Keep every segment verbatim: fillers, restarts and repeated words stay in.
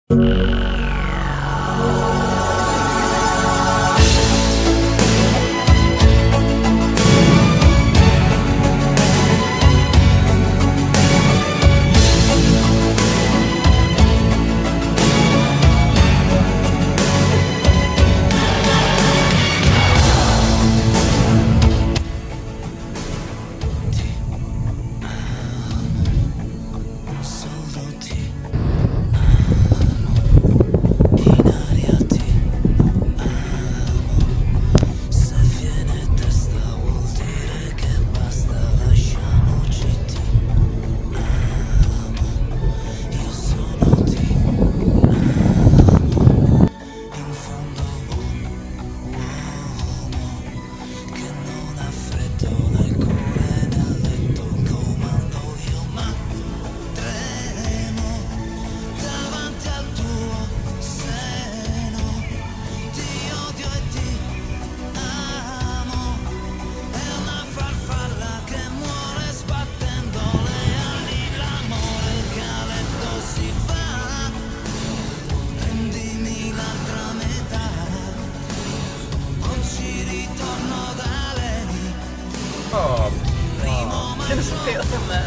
Oh, dit is veel van me.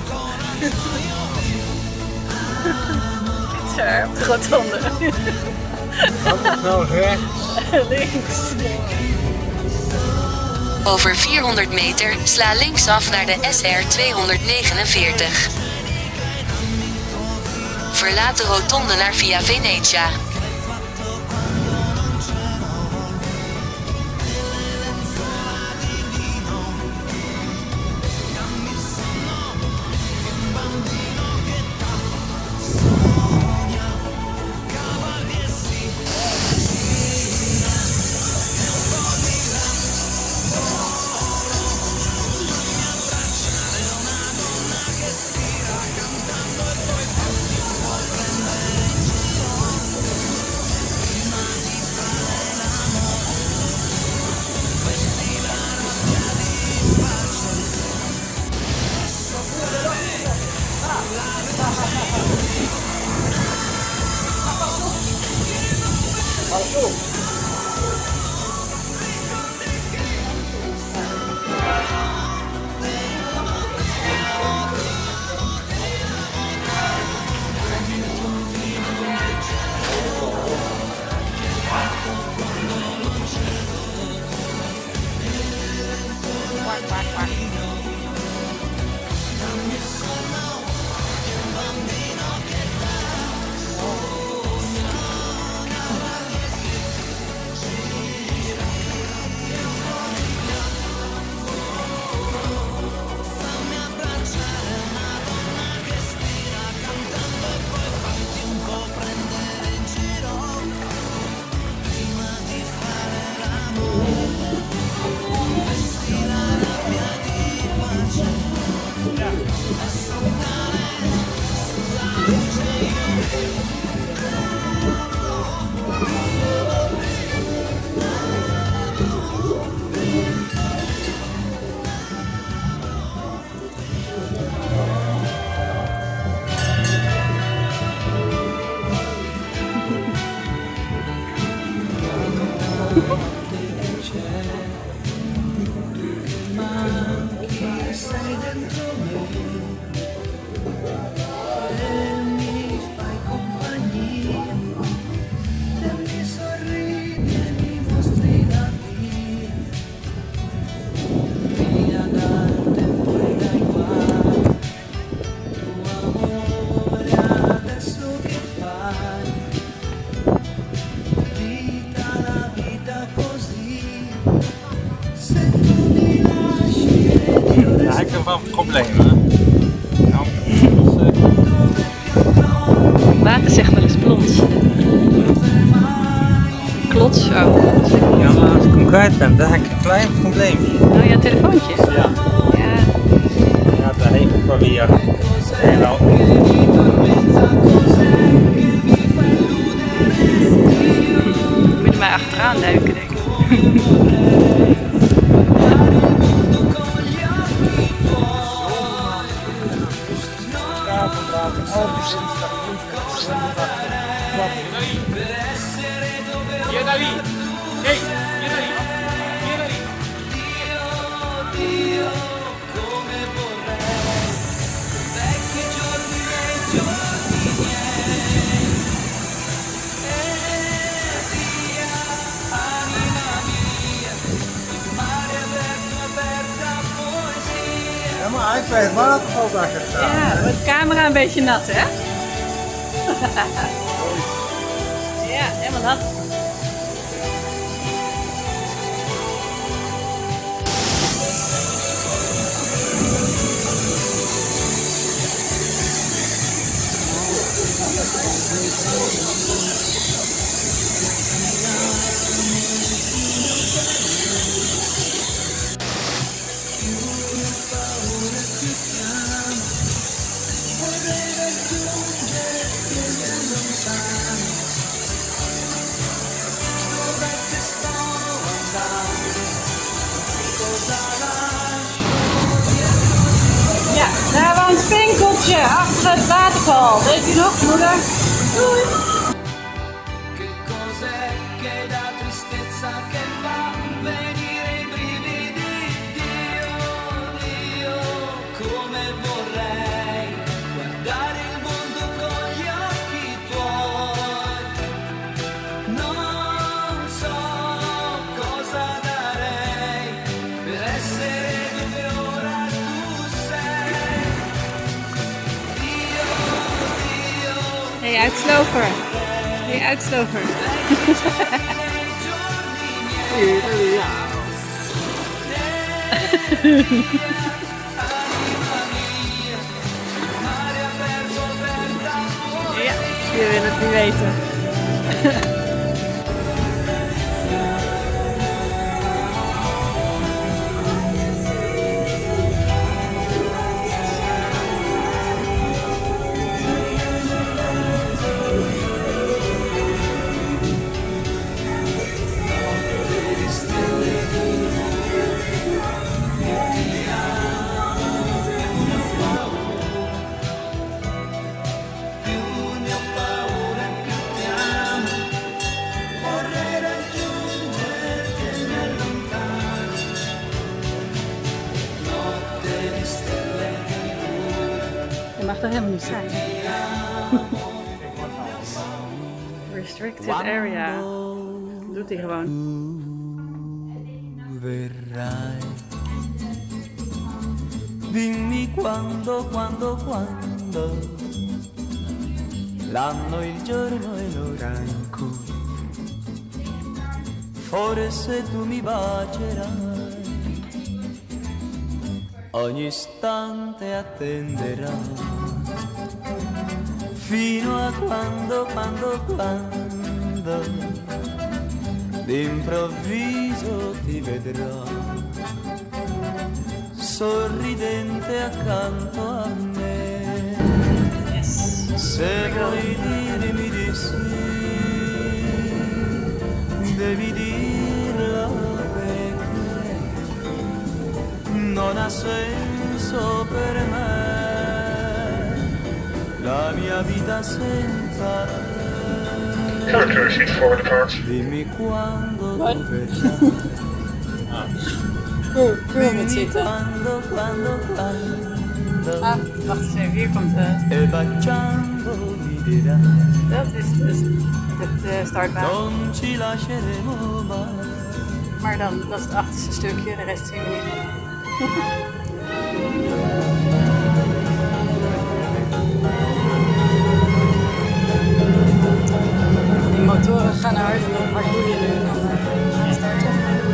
Pizza op de rotonde. Wat nou rechts? Links. Over vierhonderd meter sla linksaf naar de S R tweehonderdnegenenveertig. Verlaat de rotonde naar Via Venetia. Ja, ik heb wel problemen. Nou, Water zegt wel eens plons. Klots ook. ja, maar als ik hem kwijt ben, dan heb ik een klein probleempje. Oh ja, telefoontje? Ja. Ja. Ja, daar heeft ik wel weer. En wel. Moet je mij achteraan duiken, denk ik. Vandaag, Via da lì! Ehi, via da lì! Via da lì! Dio, come vorrei, vecchi giorni miei, giorni miei, e via, anima mia, il mare aperto, aperta poesia. Ja, maar ik weet wat ook daar gestaan. Ja, wordt de camera een beetje nat, hè? Ja, helemaal nat. Ja, daar woont een winkeltje achter het waterval. Weet u nog, moeder? Doei! Che cos'è che la tristezza che fa venire i brividi? Dio, Dio, come vorrei guardare il mondo con gli occhi tuoi. Non so cosa darei per essere dove ora tu sei. Dio, Dio. Hey, uitslover. Hey, uitslover. Ja, je wil het niet weten. Je mag er helemaal niet zijn. Restricted area. Doet hij gewoon. Verrai. Dimmi quando, quando, quando. L'anno, il giorno e l'ora in cui forse tu mi bacerai. Ogni istante attenderò fino a quando, quando, quando d'improvviso ti vedrò sorridente accanto a me. Yes. Se vuoi dirmi di sì, devi dirlo perché non ha senso per me la mia vita senza te. Character sheet for the cards. Dimmi quando Wat? tu verrai. Cool, cool met Dimmi zitten. quando, quando, quando. Ah, wacht eens even, hier komt de... E baciando mi dirai. Dat is dus de, de startbaan. Non ci lasceremo mai. Maar dan, dat is het achterste stukje, de rest zien we niet. Die motoren gaan hard en dan hard boeien en dan uh, starten.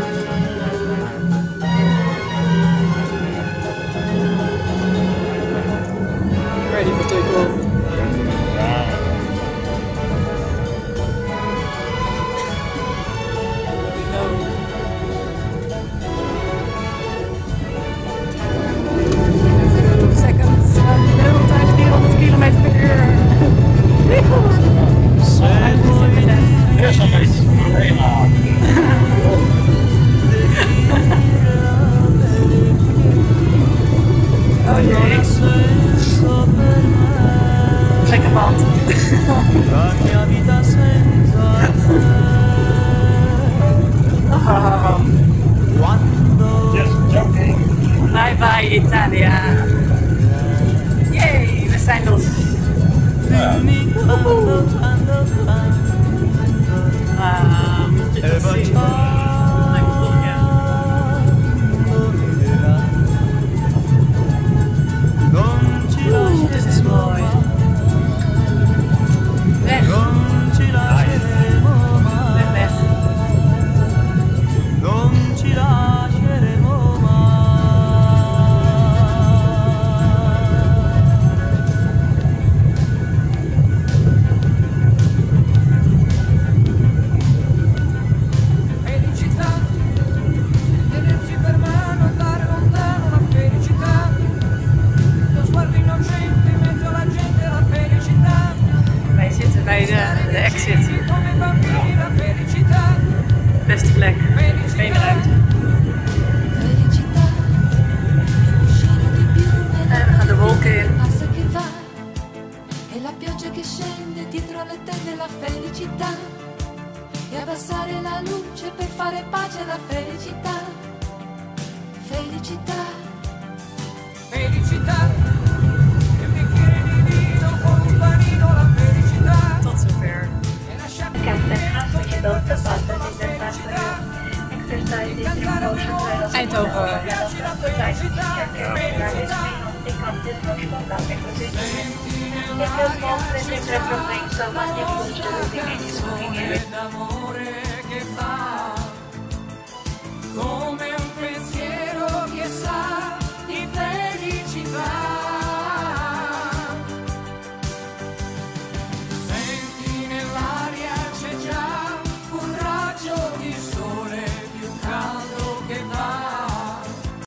Ready for takeoff. Seconds, gemiddeld vierhonderd kilometer per uur. Se vuoi Eerst nog eens. je dat ziet. baciando mi dirà non ci Oeh, dit is mooi. Weg. non ci lasceremo mai, Weg, weg. non ci lasceremo mai. Felicità, tenersi per mano, andare lontano, la felicità, lo sguardo innocente in mezzo alla gente, la felicità. Wij zitten bij de, de exit. Come bambini la felicità, Beste plek. Geen ruimte. Felicità, uscire di più En we gaan de wolken in. passa che va, e la pioggia che scende dietro le tende la felicità, e abbassare la luce per fare pace alla felicità, felicità. felicità, e un bicchiere di vino con un panino, la felicità, Tot zover. e lasciare Captain Haas, which is also faster than the faster exercise is in motion where also Eindhoven. take up this motion graphic position. If your small pressing retrograde, so one thing push to the beginning smoking area. l'amore che fa con